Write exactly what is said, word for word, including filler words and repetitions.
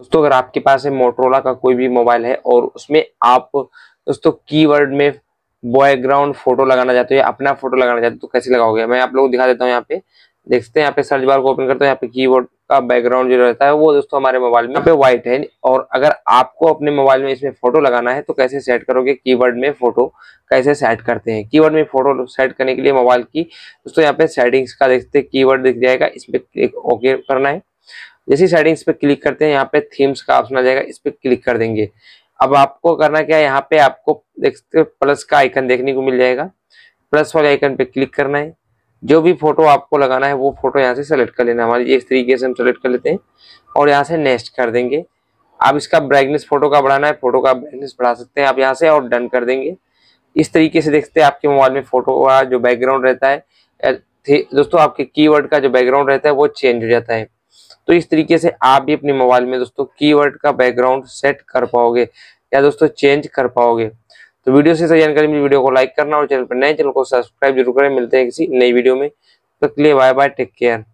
दोस्तों अगर आपके पास है मोटरोला का कोई भी मोबाइल है और उसमें आप दोस्तों कीवर्ड में बैकग्राउंड फोटो लगाना चाहते हो या अपना फोटो लगाना चाहते हो तो कैसे लगाओगे, मैं आप लोगों को दिखा देता हूँ। यहाँ पे देखते हैं, यहाँ पे सर्च बार को ओपन करते हैं, यहाँ पे कीवर्ड का बैकग्राउंड जो रहता है वो दोस्तों हमारे मोबाइल में यहाँ पे व्हाइट है। और अगर आपको अपने मोबाइल में इसमें फोटो लगाना है तो कैसे सेट करोगे, कीवर्ड में फोटो कैसे सेट करते हैं। कीवर्ड में फोटो सेट करने के लिए मोबाइल की दोस्तों यहाँ पे सेटिंग्स का देखते हैं कीवर्ड दिख जाएगा, इस पे क्लिक ओके करना है। जैसे सेटिंग्स पे क्लिक करते हैं यहाँ पे थीम्स का ऑप्शन आ जाएगा, इस पे क्लिक कर देंगे। अब आपको करना क्या है, यहाँ पे आपको देखते प्लस का आइकन देखने को मिल जाएगा, प्लस वाले आइकन पे क्लिक करना है। जो भी फोटो आपको लगाना है वो फोटो यहाँ से सेलेक्ट कर लेना। हमारी इस तरीके से हम सेलेक्ट कर लेते हैं और यहाँ से नेक्स्ट कर देंगे। आप इसका ब्राइटनेस फोटो का बढ़ाना है, फोटो का ब्राइटनेस बढ़ा सकते हैं आप यहाँ से और डन कर देंगे। इस तरीके से देखते हैं आपके मोबाइल में फोटो का जो बैकग्राउंड रहता है दोस्तों, आपके कीवर्ड का जो बैकग्राउंड रहता है वो चेंज हो जाता है। तो इस तरीके से आप भी अपने मोबाइल में दोस्तों कीवर्ड का बैकग्राउंड सेट कर पाओगे या दोस्तों चेंज कर पाओगे। तो वीडियो से सही जानकारी मिली, वीडियो को लाइक करना और चैनल पर नए चैनल को सब्सक्राइब जरूर करें। मिलते हैं किसी नई वीडियो में, तो के लिए बाय बाय, टेक केयर।